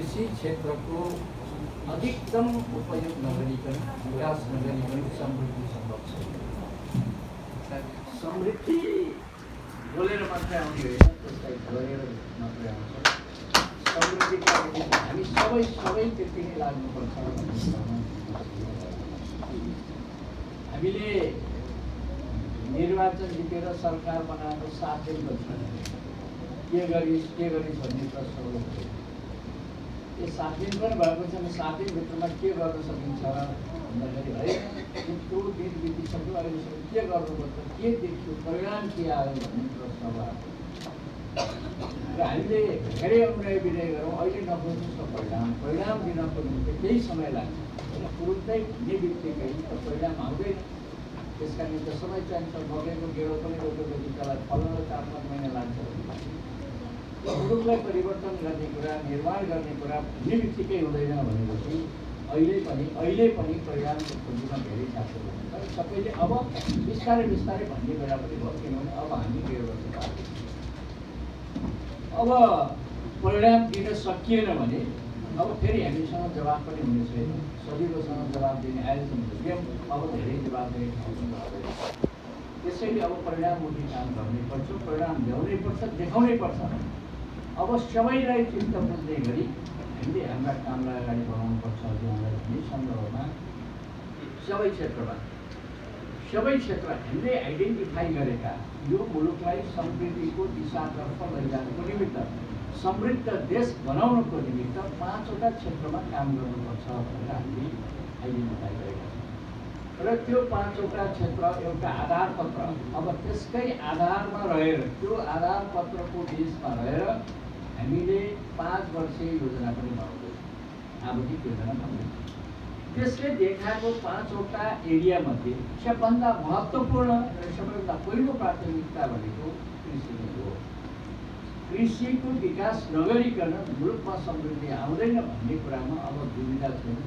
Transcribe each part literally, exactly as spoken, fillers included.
कृषि क्षेत्रको अधिकतम उपयोग नगरिकन विकास नगरिकन समृद्धि सम्भव छैन। समृद्धि बोलेर मात्रै आउने होइन, त्यसलाई गरेर मात्रै आउँछ। समृद्धिका निम्ति हामी सबै सबै त्यति नै लाग्नुपर्छ। हामीले निर्वाचन जितेर सरकार बनाएको सात दिन बन्छ के गरिस् के गरिस् भन्ने प्रश्न उठ्यो। यो सात दिन पनि भएको छैन। सात दिनभित्रमा के गर्न सकिन्छ भन्दाखेरि है त्यो दिन बितिसक्यो, अहिलेसम्म के गर्नुपर्छ, के देखियो, परिणाम के आयो भन्ने प्रश्न भयो। र हामीले धेरै अनुनय विनय गरौँ, अहिले नखोज्नुहोस् परिणाम परिणाम दिनको निम्ति केही समय लाग्छ होइन। तुरुन्तै भन्ने बित्तिकै परिणाम आउँदैन। त्यसका निम्ति समय चाहिन्छ। मकैको गेडो पनि रोपेपछि त्यसलाई फल्न चार पाँच महिना लाग्छ। मुलुकलाई परिवर्तन गर्ने कुरा, निर्माण गर्ने कुरा भन्ने बित्तिकै हुँदैन भनेपछि अहिले पनि अहिले पनि परिणामको खोजीमा धेरै चासो हुन्छ। सबैले अब बिस्तारै बिस्तारै भन्ने बेला पनि भयो, किनभने अब हामी डेढ वर्ष बाँकी। अब परिणाम दिन सकिएन भने अब फेरि हामीसँग जवाब पनि हुने छैन। सजिलोसँग जवाब दिने अहिलेसम्म गेम, अब धेरै जवाब दिने ठाउँ हुँदैन। त्यसैले अब परिणाममुखी काम गर्नैपर्छ, परिणाम ल्याउनै पर्छ, देखाउनै पर्छ। अब सबैलाई चित्त बुझ्ने गरी हामीले हाम्रा कामलाई अगाडि बढाउनुपर्छ। भन्ने सन्दर्भमा सबै क्षेत्रमा सबै क्षेत्र हामीले आइडेन्टिफाई गरेका यो मुलुकलाई समृद्धिको दिशातर्फ लैजानुको निमित्त, समृद्ध देश बनाउनको निमित्त पाँचवटा क्षेत्रमा काम गर्नुपर्छ भनेर हामीले आइडेन्टिफाई गरेका छौँ। र त्यो पाँचवटा क्षेत्र एउटा आधार पत्र, अब त्यसकै आधारमा रहेर त्यो आधार पत्रको बेसमा रहेर हामीले पाँच वर्षीय योजना पनि बनाउँदैछौँ, आवधिक योजना बनाउँदैछौँ। त्यसले देखाएको पाँचवटा एरियामध्ये सबभन्दा महत्त्वपूर्ण र सबैभन्दा पहिलो प्राथमिकता भनेको कृषि नै हो। कृषिको विकास नगरिकन मुलुकमा समृद्धि आउँदैन भन्ने कुरामा अब दुविधा छैन।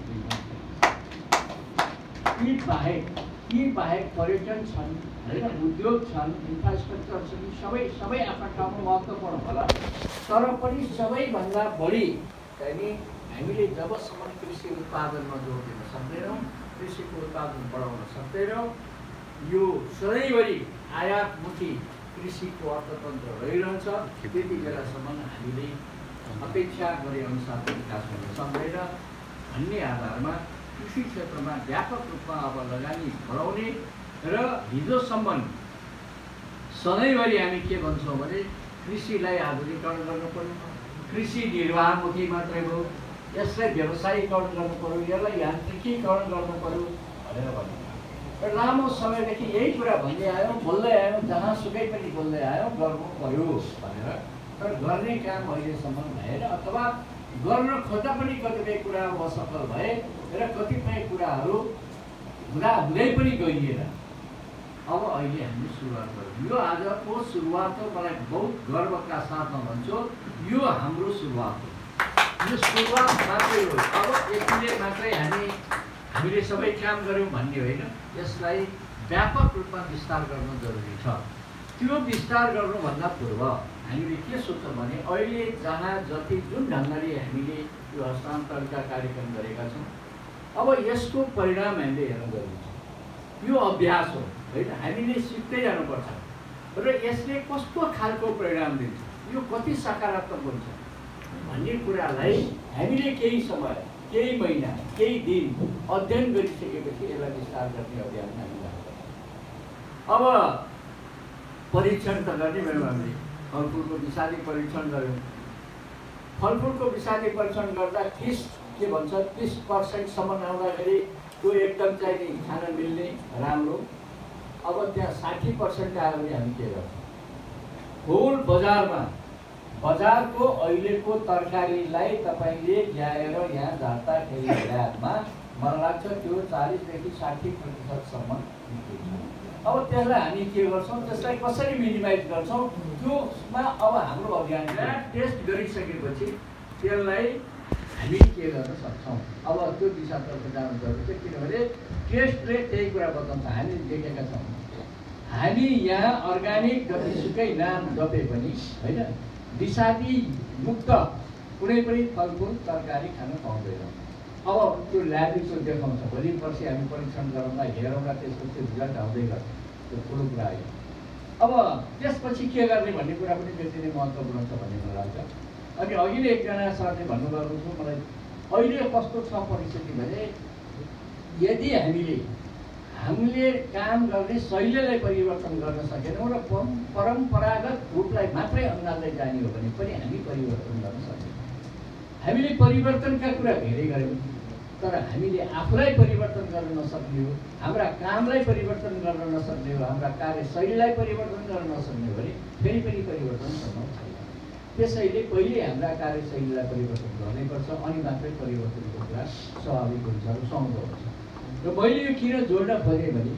यी बाहेक यी बाहेक पर्यटन छन् होइन, उद्योग छन्, इन्फ्रास्ट्रक्चर छन्, सबै सबै आफ्ना ठाउँमा महत्त्वपूर्ण होला। तर पनि सबैभन्दा बढी चाहिँ हामीले जबसम्म कृषि उत्पादनमा जोड दिन सक्दैनौँ, कृषिको उत्पादन बढाउन सक्दैनौँ, यो सधैँभरि आयातमुखी कृषिको अर्थतन्त्र रहिरहन्छ, त्यति बेलासम्म हामीले अपेक्षा गरे अनुसारको विकास गर्न सक्दैन भन्ने आधारमा कृषि क्षेत्रमा व्यापक रूपमा अब लगानी बढाउने र हिजोसम्म सधैँभरि हामी के भन्छौँ भने कृषिलाई आधुनिकीकरण गर्नु पर्यो, कृषि निर्वाहमुखी मात्रै हो, यसलाई व्यवसायीकरण गर्नु पर्यो, यसलाई यान्त्रिकीकरण गर्नु पर्यो भनेर भन्नु। र लामो समयदेखि यही कुरा भन्दै आयौँ, बोल्दै आयौँ, जहाँसुकै पनि बोल्दै आयौँ, गर्नु पर्यो भनेर। तर गर्ने काम अहिलेसम्म भएन, अथवा गर्न खोज्दा पनि कतिपय कुराहरू असफल भए र कतिपय कुराहरू हुँदा हुँदै पनि गइएन। अब अहिले हामीले सुरुवात गरौँ। यो आजको सुरुवात हो, मलाई बहुत गर्वका साथमा भन्छु, यो हाम्रो सुरुवात हो। यो सुरुवात मात्रै हो। अब यसले मात्रै हामी हामीले सबै काम गऱ्यौँ भन्ने होइन, यसलाई व्यापक रूपमा विस्तार गर्न जरुरी छ। त्यो विस्तार गर्नुभन्दा पूर्व हामीले के सोच्छौँ भने अहिले जहाँ जति जुन ढङ्गले हामीले यो हस्तान्तरणका कार्यक्रम गरेका छौँ, अब यसको परिणाम हामीले हेर्न जरुरी छ। यो अभ्यास हो होइन, हामीले सिक्दै जानुपर्छ र यसले कस्तो खालको परिणाम दिन्छ, यो कति सकारात्मक हुन्छ भन्ने कुरालाई हामीले केही समय, केही महिना, केही दिन अध्ययन गरिसकेपछि यसलाई विस्तार गर्ने अभियान हामी लाग्छ। अब परीक्षण त गर्ने भयौँ, हामीले फलफुलको विषादी परीक्षण गऱ्यौँ। फलफुलको विषादी परीक्षण गर्दा तिस के भन्छ तिस पर्सेन्टसम्म आउँदाखेरि त्यो एकदम चाहिँ नि खान मिल्ने राम्रो। अब त्यहाँ साठी पर्सेन्ट आयो भने हामी के गर्छौँ? होल बजारमा बजारको अहिलेको तरकारीलाई तपाईँले ल्याएर यहाँ झार्दाखेरि ल्याबमा मलाई लाग्छ त्यो चालिसदेखि साठी प्रतिशतसम्म निस्किन्छ। अब त्यसलाई हामी के गर्छौँ, त्यसलाई कसरी मिनिमाइज गर्छौँ, त्योमा अब हाम्रो अभियान टेस्ट गरिसकेपछि त्यसलाई हामी के गर्न सक्छौँ। अब त्यो दिशातर्फ जानु जरुरी छ, किनभने टेस्टले त्यही कुरा बताउँछ। हामी देखेका छौँ, हामी यहाँ अर्ग्यानिक जतिसुकै नाम जपे पनि होइन, विषादी मुक्त कुनै पनि फलफुल तरकारी खान पाउँदैन। अब त्यो ल्याबले त्यो देखाउँछ, भोलि पर्सि हामी परीक्षण गरौँला, हेरौँला, त्यसपछि रिजल्ट आउँदै गर्छ, त्यो ठुलो कुरा आयो। अब त्यसपछि के गर्ने भन्ने कुरा पनि त्यति नै महत्त्वपूर्ण छ भन्ने मलाई लाग्छ। अनि अघि नै एकजना सरले भन्नुभएको छु मलाई, अहिले कस्तो छ परिस्थिति भने यदि हामीले हामीले काम गर्ने शैलीलाई परिवर्तन गर्न सकेनौँ र परम्परागत रूपलाई मात्रै अँगाल्दै जाने हो भने पनि हामी परिवर्तन गर्न सक्दैनौँ। हामीले परिवर्तनका कुरा धेरै गऱ्यौँ, तर हामीले आफूलाई परिवर्तन गर्न नसक्ने हो, हाम्रा कामलाई परिवर्तन गर्न नसक्ने हो, हाम्रा कार्यशैलीलाई परिवर्तन गर्न नसक्ने हो भने फेरि पनि परिवर्तन सम्भव छैन। त्यसैले पहिले हाम्रा कार्यशैलीलाई परिवर्तन गर्नैपर्छ, अनि मात्रै परिवर्तनको कुरा स्वाभाविक हुन्छ र सम्भव हुन्छ। र मैले यो किन जोड्न खोजेँ भने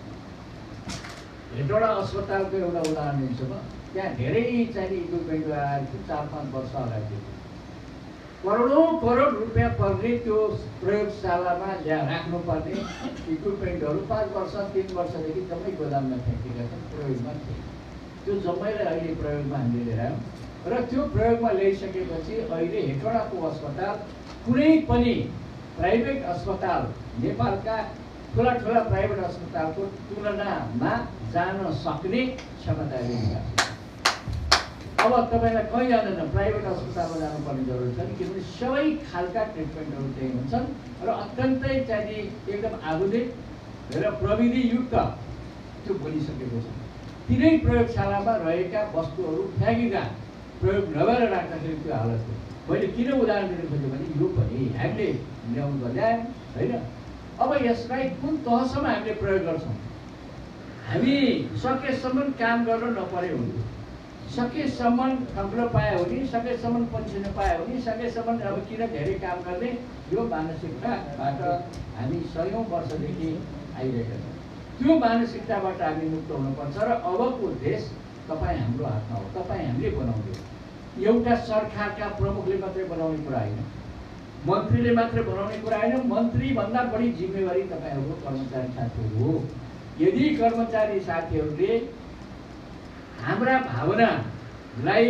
हेटौडा अस्पतालको एउटा उदाहरण दिन्छु म। त्यहाँ धेरै चाहिँ इक्विपमेन्ट आएको थियो, चार पाँच वर्ष अगाडि करोडौँ करोड रुपियाँ पर्ने त्यो प्रयोगशालामा ल्या राख्नुपर्ने इक्विपमेन्टहरू पाँच वर्ष तिन वर्षदेखि जम्मै गोदाममा फ्याँकेका छन्, प्रयोगमा थिए। त्यो जम्मैलाई अहिले प्रयोगमा हामीले लिएर आयौँ र त्यो प्रयोगमा ल्याइसकेपछि अहिले हेटौडाको अस्पताल कुनै पनि प्राइभेट अस्पताल नेपालका ठुला ठुला प्राइभेट अस्पतालको तुलनामा जान सक्ने क्षमता लिएका छन्। अब तपाईँलाई कहीँ जाँदैन, प्राइभेट अस्पतालमा जानुपर्ने जरुरी छैन, किनभने सबै खालका ट्रिटमेन्टहरू त्यही हुन्छन् र अत्यन्तै चाहिँ एकदम आधुनिक र प्रविधियुक्त त्यो बनिसकेको छ। तिनै प्रयोगशालामा रहेका वस्तुहरू फ्याँकेका, प्रयोग नगरेर राख्दाखेरि त्यो हालत हो। मैले किन उदाहरण दिन खोजेँ भने यो पनि हामीले ल्याउनु ल्यायौँ होइन। अब यसलाई कुन तहसम्म हामीले प्रयोग गर्छौँ, हामी सकेसम्म काम गर्न नपरे हुन्थ्यो, सकेसम्म ठग्न पायो भने, सकेसम्म पन्छिन पायो भने, सकेसम्म अब किन धेरै काम गर्ने, यो मानसिकताबाट हामी सयौँ वर्षदेखि आइरहेका छौँ। त्यो मानसिकताबाट हामी मुक्त हुनुपर्छ र अबको देश तपाईँ हाम्रो हातमा हो, तपाईँ हामीले बनाउने हो। एउटा सरकारका प्रमुखले मात्रै बनाउने कुरा होइन, मन्त्रीले मात्रै बनाउने कुरा होइन, मन्त्रीभन्दा बढी जिम्मेवारी तपाईँहरूको कर्मचारी साथीहरू हो। यदि कर्मचारी साथीहरूले हाम्रा भावनालाई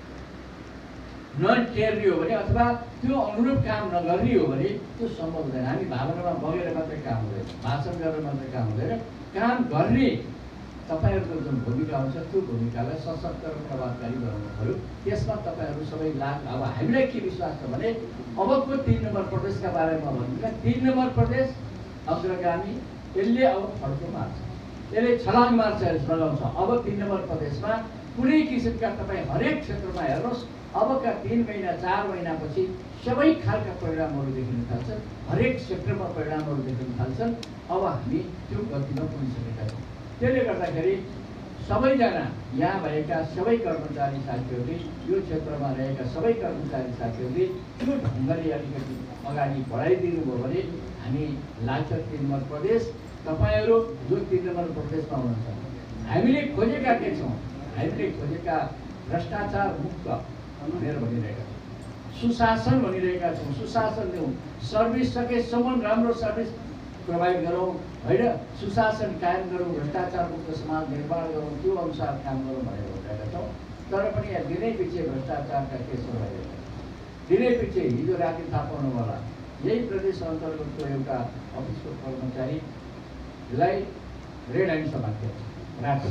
नटेर्ने हो भने अथवा त्यो अनुरूप काम नगर्ने हो भने त्यो सम्भव हुँदैन। हामी भावनामा बगेर मात्रै काम हुँदैन, भाषण गरेर मात्रै काम हुँदैन। काम गर्ने तपाईँहरूको जुन भूमिका हुन्छ त्यो भूमिकालाई सशक्त र प्रभावकारी बनाउनु पऱ्यो। त्यसमा तपाईँहरू सबै लाग। अब हामीलाई के विश्वास छ भने अबको तिन नम्बर प्रदेशका बारेमा भन्नु, तिन नम्बर प्रदेश अग्रगामी, यसले अब फड्को मार्छ, यसले छलाङ मार्छ, लगाउँछ। अब तिन नम्बर प्रदेशमा कुनै किसिमका तपाईँ हरेक क्षेत्रमा हेर्नुहोस्, अबका तिन महिना चार महिनापछि सबै खालका परिणामहरू देखिन थाल्छन्, हरेक क्षेत्रमा परिणामहरू देखिन थाल्छन्। अब हामी त्यो गतिमा पुगिसकेका छौँ। त्यसले गर्दाखेरि सबैजना यहाँ भएका सबै कर्मचारी साथीहरूले, यो क्षेत्रमा रहेका सबै कर्मचारी साथीहरूले त्यो ढङ्गले अलिकति अगाडि बढाइदिनु भयो भने हामी लाग्छ तिन नम्बर प्रदेश तपाईँहरू जो तिन नम्बर प्रदेशमा हुनुहुन्छ। हामीले खोजेका के छौँ, हामीले खोजेका भ्रष्टाचार मुक्त भनेर भनिरहेका छौँ, सुशासन भनिरहेका छौँ। सुशासन दिउँ, सर्भिस सकेसम्म राम्रो सर्भिस प्रोभाइड गरौँ होइन, सुशासन कायम गरौँ, भ्रष्टाचार मुक्त समाज निर्माण गरौँ, त्यो अनुसार काम गरौँ भनेर भनिरहेका छौँ। तर पनि यहाँ दिनै पछि भ्रष्टाचारका केसहरू भइरहेका छन्। दिनै पछि हिजो राति थाहा पाउनुभयो, यही प्रदेश अन्तर्गतको एउटा अफिसको कर्मचारीलाई रेड ह्यान्ड समातेको छ, राति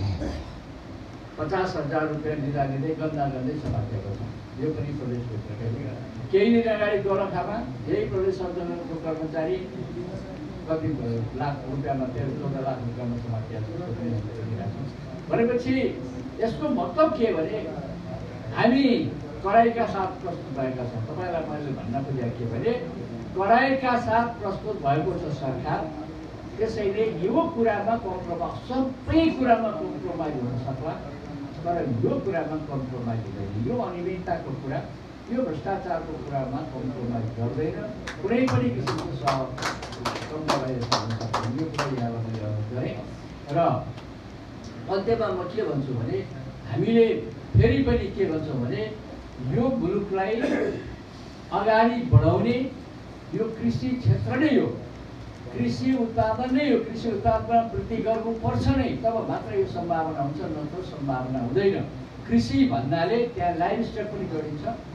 पचास हजार रुपियाँ दिँदा दिँदै गन्दा गन्दै समातेको छ। यो पनि प्रदेशभित्रकै केही दिन अगाडि दोलखामा यही प्रदेश अन्तर्गतको कर्मचारी कति लाख रुपियाँमा तेह्र चौध लाख रुपियाँमा समातेको छ। भनेपछि यसको मतलब के भने हामी कडाइका साथ प्रस्तुत भएका छौँ। तपाईँलाई मैले भन्न खोजेको के भने कडाइका साथ प्रस्तुत भएको छ सरकार। त्यसैले यो कुरामा कम्प्रोमाइज, सबै कुरामा कम्प्रोमाइज हुन सक्ला, तर यो कुरामा कम्प्रोमाइज हुँदैन। यो अनियमितताको कुरा, यो भ्रष्टाचारको कुरामा कम्प्रोमाइज गर्दैन, कुनै पनि किसिमको कम्प्रोमाइज हुन सक्दैन। यो कुरा यहाँलाई मैले अनुरोध गरेँ र अन्त्यमा म के भन्छु भने हामीले फेरि पनि के भन्छौँ भने यो मुलुकलाई अगाडि बढाउने यो कृषि क्षेत्र नै हो, कृषि उत्पादन नै हो। कृषि उत्पादनमा वृद्धि गर्नुपर्छ नै, तब मात्र यो सम्भावना हुन्छ, नत्र सम्भावना हुँदैन। कृषि भन्नाले त्यहाँ लाइभ स्टक पनि जोडिन्छ,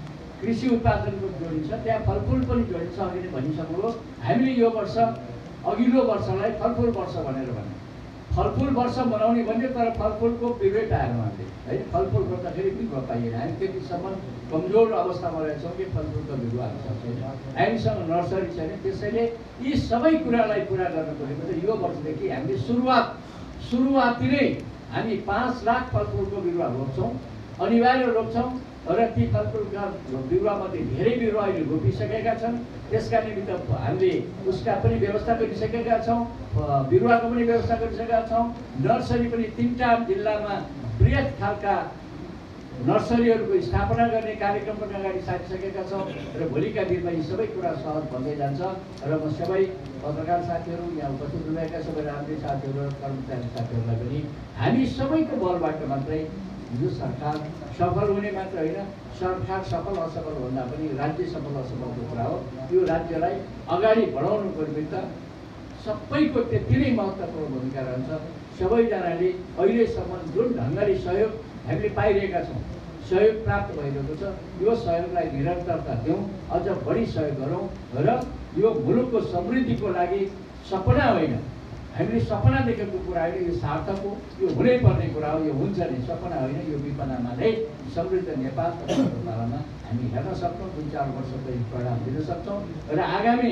कृषि उत्पादनको जोडिन्छ, त्यहाँ फलफुल पनि जोडिन्छ। अघि नै भनिसक्नुभयो, हामीले यो वर्ष अघिल्लो वर्षलाई फलफुल वर्ष भनेर भने फलफुल वर्ष बनाउने भन्यो, तर फलफुलको बिरुवै पाएन हामीले होइन। फलफुल गर्दाखेरि बिरुवा पाइएन। हामी त्यतिसम्म कमजोर अवस्थामा रहेछौँ कि फलफुलको बिरुवा छैन, हामीसँग नर्सरी छैन। त्यसैले यी सबै कुरालाई पुरा गर्नको निम्ति यो वर्षदेखि हामीले सुरुवात सुरुवाती नै हामी पाँच लाख फलफुलको बिरुवा रोप्छौँ, अनिवार्य रोप्छौँ। र ती फलफुलका बिरुवामध्ये धेरै बिरुवा अहिले रोपिसकेका छन्। त्यसका निमित्त हामीले उसका पनि व्यवस्था गरिसकेका छौँ, बिरुवाको पनि व्यवस्था गरिसकेका छौँ। नर्सरी पनि तिनवटा जिल्लामा बृहत खालका नर्सरीहरूको स्थापना गर्ने कार्यक्रम पनि अगाडि सारिसकेका छौँ। र भोलिका दिनमा यी सबै कुरा सहज भन्दै जान्छ। र म सबै पत्रकार साथीहरू, यहाँ उपस्थित हुनुभएका सबै राजनीतिक साथीहरू र कर्मचारी साथीहरूलाई पनि हामी सबैको बलबाट मात्रै यो सरकार सफल हुने मात्र होइन, सरकार सफल असफल भन्दा पनि राज्य सफल असफलको कुरा हो। यो राज्यलाई अगाडि बढाउनुको निमित्त सबैको त्यति नै महत्त्वपूर्ण भूमिका रहन्छ। सबैजनाले अहिलेसम्म जुन ढङ्गले सहयोग हामीले पाइरहेका छौँ, सहयोग प्राप्त भइरहेको छ, यो सहयोगलाई निरन्तरता दिउँ, अझ बढी सहयोग गरौँ। र यो मुलुकको समृद्धिको लागि सपना होइन, हामीले सपना देखेको कुरा होइन, यो सार्थक हो, यो हुनै पर्ने कुरा हो, यो हुन्छ नै, सपना होइन। यो विपनामा नै समृद्ध नेपाल पालामा हामी हेर्न सक्छौँ, दुई चार वर्षको परिणाम दिन सक्छौँ। र आगामी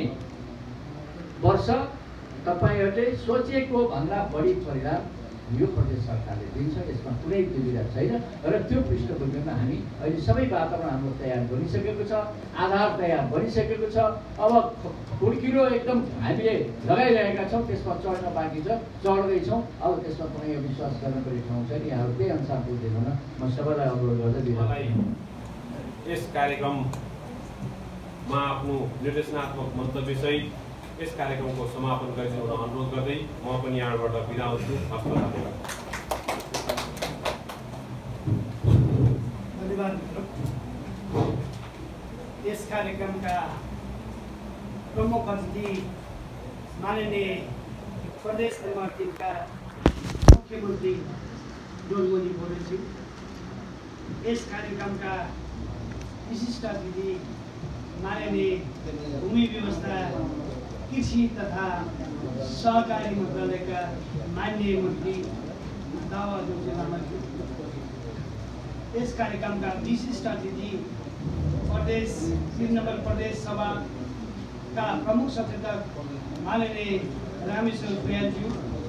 वर्ष तपाईँहरूले सोचेको भन्दा बढी परिणाम यो प्रदेश सरकारले दिन्छ, यसमा कुनै दुविधा छैन। र त्यो पृष्ठभूमिमा हामी अहिले सबै वातावरण हाम्रो तयार बनिसकेको छ, आधार तयार बनिसकेको छ। अब खुड्किलो एकदम हामीले लगाइरहेका छौँ, त्यसमा चढ्न बाँकी छ, चढ्दैछौँ। अब त्यसमा कुनै विश्वास गर्नुपर्ने ठाउँ छैन। यहाँहरू त्यही अनुसार बुझ्दैन हुन म सबैलाई अनुरोध गर्दै मलाई यस कार्यक्रममा आफ्नो निर्देशनात्मक मन्तव्यसहित यस कार्यक्रमको समापन गरिदिनु अनुरोध गर्दै म पनि यहाँबाट बिदा हुन्छु। हस्त धन्यवाद। धन्यवाद। यस कार्यक्रमका प्रमुख अतिथि माननीय प्रदेश नम्बर तिनका मुख्यमन्त्री डोलमोली बोलेज्यू, यस कार्यक्रमका विशिष्ट अतिथि माननीय भूमि व्यवस्था कृषि तथा सहकारी मन्त्रालयका माननीय मन्त्री दावा जोशी लामाज्यू, यस कार्यक्रमका विशिष्ट अतिथि प्रदेश तीन नम्बर प्रदेश सभाका प्रमुख सचेतक माननीय रामेश्वर प्रियालज्यू,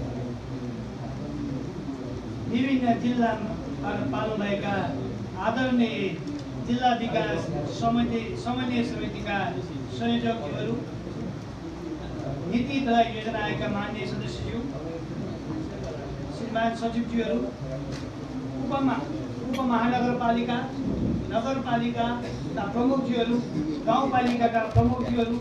विभिन्न जिल्लाबाट पाल्नुभएका आदरणीय जिल्ला विकास समिति समन्वय समितिका संयोजकज्यूहरू, नीति तथा योजना आयोगका माननीय सदस्यज्यू, श्रीमान सचिवज्यूहरू, उपमा उपमहानगरपालिका, नगरपालिका प्रमुखज्यूहरू, गाउँपालिकाका प्रमुखज्यूहरू,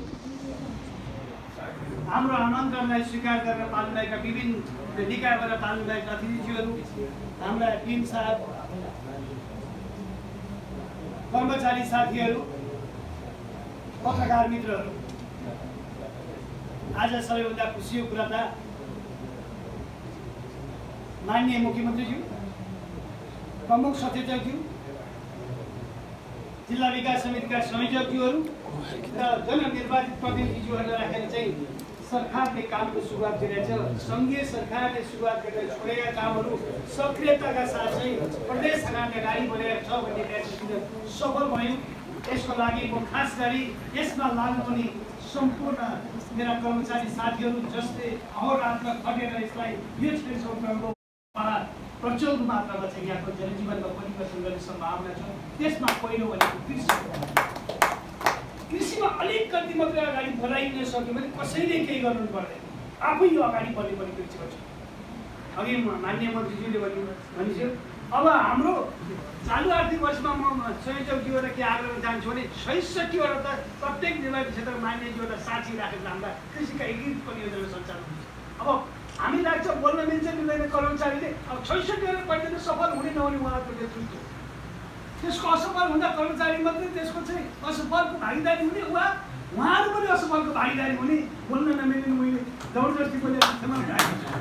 हाम्रो आमन्त्रणलाई स्वीकार गरेर पाल्नुभएका विभिन्न निकायबाट पाल्नुभएका अतिथिज्यूहरू, हाम्रा टिम साथ कर्मचारी साथीहरू, पत्रकार मित्रहरू, आज सबैभन्दा खुसीको कुरा त माननीय मुख्यमन्त्रीज्यू, प्रमुख सचेतकज्यू, जिल्ला विकास समितिका संयोजकज्यूहरू र जननिर्वाचित प्रतिनिधिज्यूहरूलाई राखेर चाहिँ सरकारले कामको सुरुवात गरेको छ। सङ्घीय सरकारले सुरुवात गरेर छोडेका कामहरू सक्रियताका साथ चाहिँ प्रदेश सरकारले अगाडि बढेको छ भन्ने कुरा सफल भयो। यसको लागि म खास गरी यसमा लाग्नुहुने सम्पूर्ण मेरा कर्मचारी साथीहरू जसले अहोरात्र खटेर यसलाई यो क्षेत्रको प्रचुर मात्रामा चाहिँ यहाँको जनजीवनमा परिवर्तन गर्ने सम्भावना छ। त्यसमा पहिलो भनेको कृषि। कृषिमा अलिकति मात्रै अगाडि बढाइन सक्यो भने कसैले केही गर्नु पर्दैन, आफै यो अगाडि बढ्ने पनि कृषिमा छ। अघि माननीय मन्त्रीज्यूले भन्नु भनिसक्यो। अब हाम्रो चालु आर्थिक वर्षमा म संयोजकज्यूबाट के आग्रह जान्छु भने छैसठीवटा त प्रत्येक निर्वाचित क्षेत्रमा मान्यज्यूबाट साक्षी राखेर हाम्रा कृषिका एकीकृत परियोजना सञ्चालन हुन्छ। अब हामी लाग्छ बोल्न मिल्छ मिल्दैन कर्मचारीले, अब छैसठीवटा परियोजना सफल हुने नहुने उहाँहरूको नेतृत्व, त्यसको असफल हुँदा कर्मचारी मात्रै त्यसको चाहिँ असफलको भागीदारी हुने, उहाँ उहाँहरू पनि असफलको भागीदारी हुने, बोल्न नमिल्ने मैले जबरजस्ती बोलेर क्षमा चाहेको छु।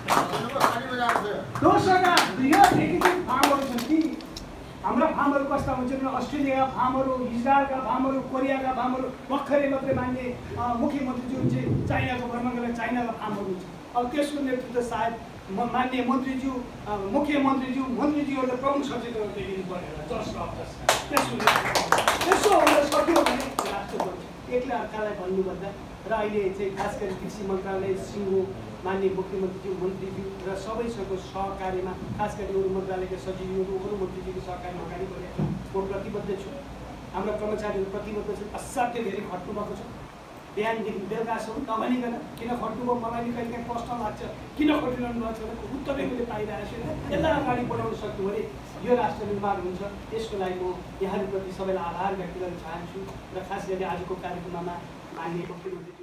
दसवटा बृहत एकीकृत फार्महरू छन् कि हाम्रा फार्महरू कस्ता गरेर अस्ट्रेलियाका फार्महरू, इजरायलका फार्महरू, कोरियाका फार्महरू, भर्खरै मात्रै मान्ने मुख्यमन्त्रीज्यू चाहिँ चाइनाको भ्रमण गरेर चाइनाका फार्महरू हुन्छ। अब त्यसको नेतृत्व सायद मान्य मन्त्रीज्यू, मुख्यमन्त्रीज्यू, मन्त्रीज्यूहरूले प्रमुख सचेतकहरूले लिनु पऱ्यो होला जस्ट अफ जस्ट। त्यसको त्यसो हुन सक्यो भने राष्ट्र बन्छ। एकले अर्कालाई भन्नुभन्दा र अहिले चाहिँ खास गरी कृषि मन्त्रालय, सिङ्गो, मान्य मुख्यमन्त्रीज्यू, मन्त्रीज्यू र सबैसँगको सहकार्यमा, खास गरी अरू मन्त्रालयका सचिवहरू, अरू मन्त्रीज्यूको सहकार्यमा अगाडि बढेको म प्रतिबद्ध छु। हाम्रा कर्मचारीहरू प्रतिबद्ध छन्। असाध्य धेरै खट्नुभएको छ। बिहानदेखि बेलुकासम्म नभनिकन किन खट्नुभयो, मलाई नि कहिले काहीँ प्रश्न लाग्छ किन खटिरहनु भएको छ भने उत्तरै मैले पाइरहेको छु। यसलाई अगाडि बढाउन सक्यो भने यो राष्ट्र निर्माण हुन्छ। यसको लागि म यहाँहरूप्रति सबैलाई आभार व्यक्त गर्न चाहन्छु र खास गरी आजको कार्यक्रममा मान्य मुख्यमन्त्रीज्यू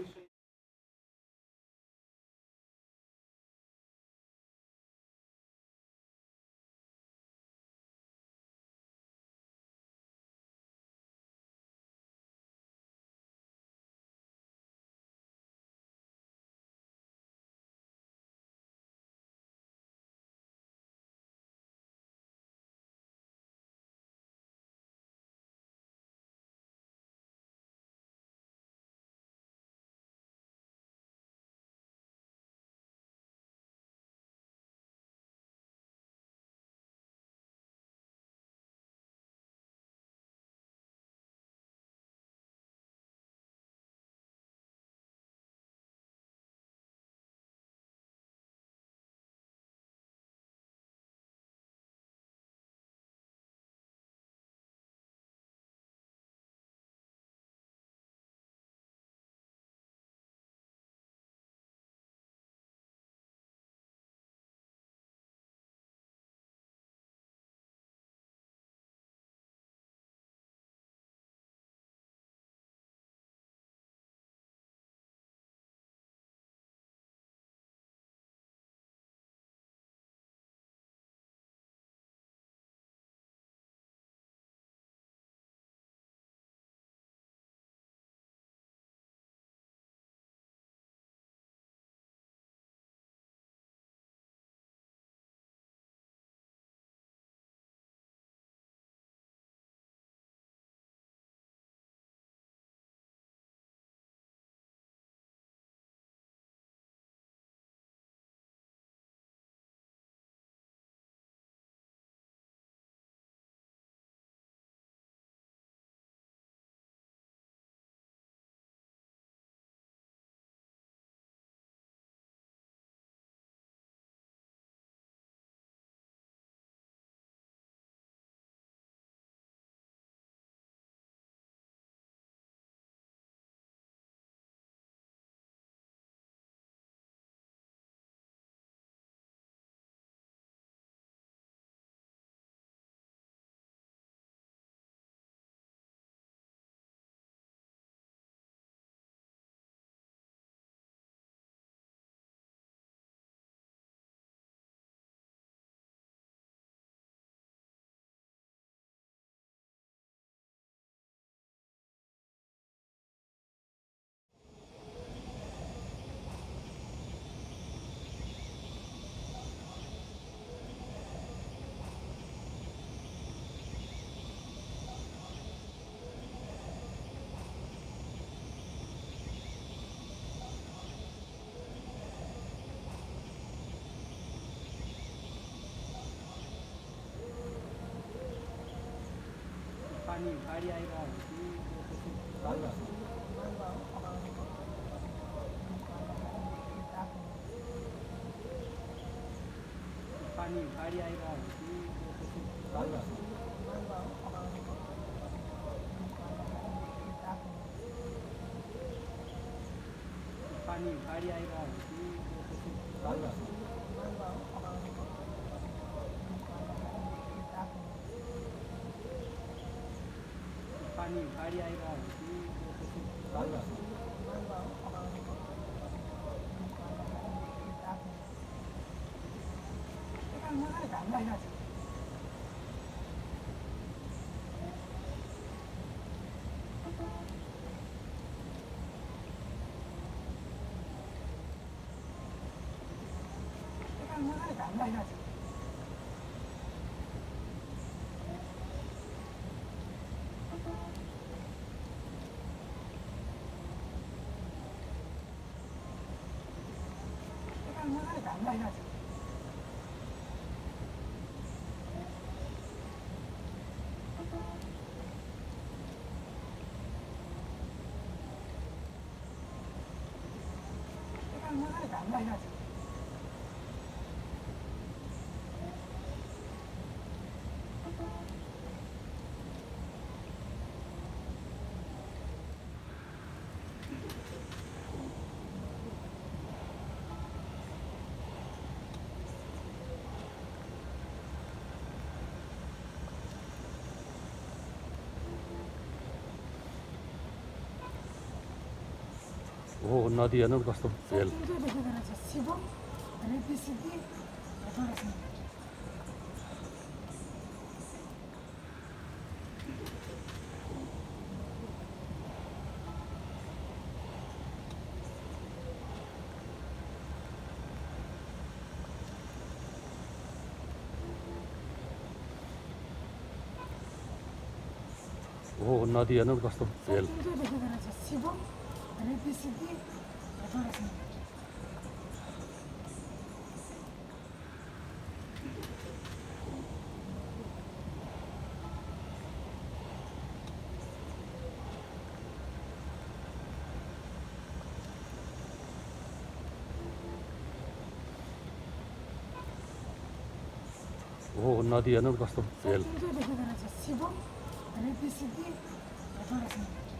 पानी गाडी आइरहेको पानी गाडी आइरहेको पानी गाडी आइरहेको पानी गाडी आइरहेको घाम लागिरहेको छ। मजाले घाम लागिरहेको छ। हो नदी हेर्नु कस्तो भेल शिवम रिद्धि सिद्धि गणेश। हो नदी हेर्नु कस्तो भेल शिवम रिद्धि सिद्धि गणेश। हो नदी हेर्नु कस्तो भेल शिवम रिद्धि सिद्धि गणेश।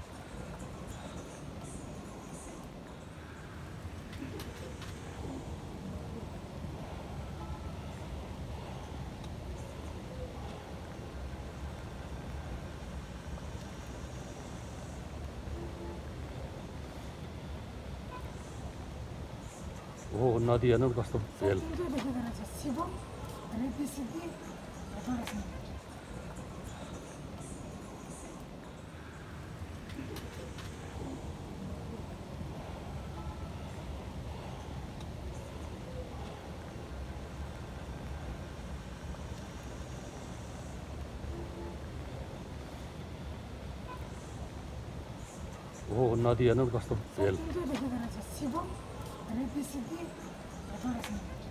हो नदी हेर्नु कस्तो भेल शिवम रिद्धि सिद्धि गणेश। हो नदी हेर्नु कस्तो भेल शिवम रिद्धि सिद्धि गणेश।